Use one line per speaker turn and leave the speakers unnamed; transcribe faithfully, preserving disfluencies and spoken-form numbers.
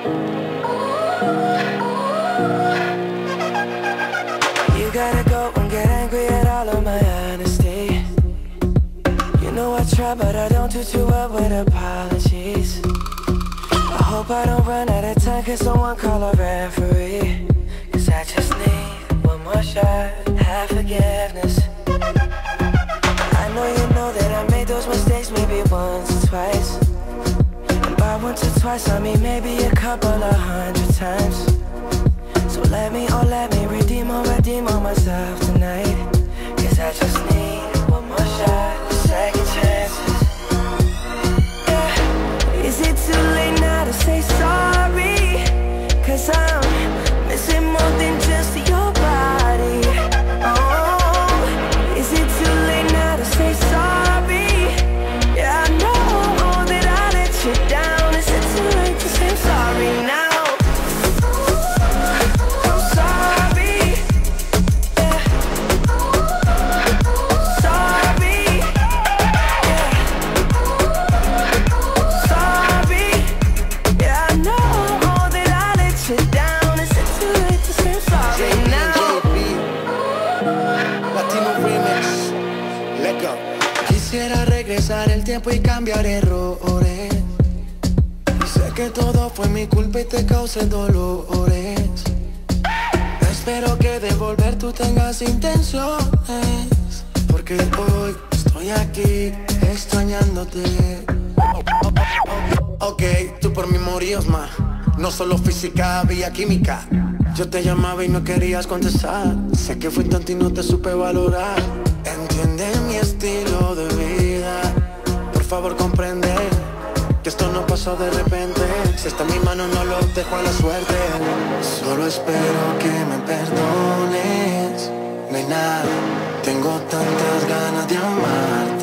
You gotta go and get angry at all of my honesty. You know I try, but I don't do too well with apologies. I hope I don't run out of time, cause someone call a referee. Cause I just need one more shot, have forgiveness. I know you know that I made those mistakes maybe once or twice. And by once or twice I mean maybe a couple of hundred times. So let me, oh let me redeem or redeem on myself tonight. Cause I just need one more shot, second chances. Yeah. Is it too late now to say sorry? Cause I'm missing more than just your body. Oh, is it too late now to say sorry? Yeah, I know that I let you down. Is it too late to say sorry now?
Quisiera regresar el tiempo y cambiar errores. Sé que todo fue mi culpa y te causé dolores. Espero que de volver tú tengas intenciones, porque hoy estoy aquí extrañándote. Ok, tú por mí morías más. No solo física, había química. Yo te llamaba y no querías contestar. Sé que fui tonto y no te supe valorar. Entiende mi estilo de vida. Por favor comprende que esto no pasó de repente. Si está en mi mano no lo dejo a la suerte. Solo espero que me perdones, nena. Tengo tantas ganas de amarte.